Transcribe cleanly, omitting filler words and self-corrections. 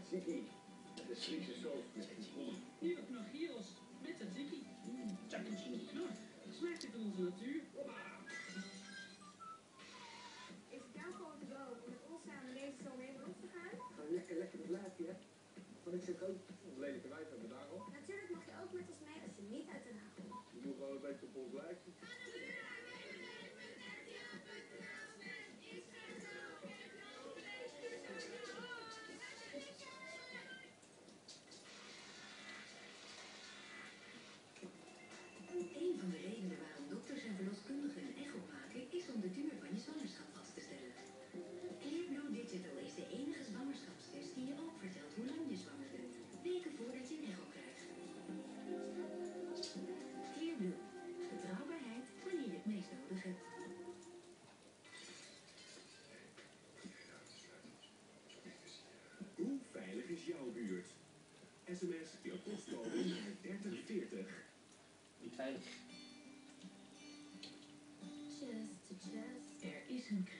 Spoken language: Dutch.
tzatziki. De Friese saus met tzatziki. Nieuwe knaggyros met tzatziki. Tzatziki. Knor. Smaakt het in onze natuur? Is het jouw grote droom om met ons samen deze zomer even op te gaan? Gewoon lekker met laatje, hè? Van ik zeg ook, ons lelijke wijf hebben we daar al. Natuurlijk mag je ook met ons mee als je niet uit Den Haag komt. Je moet wel een beetje op ons lijken. Een van de redenen waarom dokters en verloskundigen een echo maken is om de duur van je zwangerschap vast te stellen. Clearblue Digital is de enige zwangerschapstest die je ook vertelt hoe lang je zwanger bent, weken voordat je een echo krijgt. Clearblue. Betrouwbaarheid wanneer je het meest nodig hebt. Hoe veilig is jouw buurt? SMS je postcode naar 3040. Niet veilig. Just. Er is een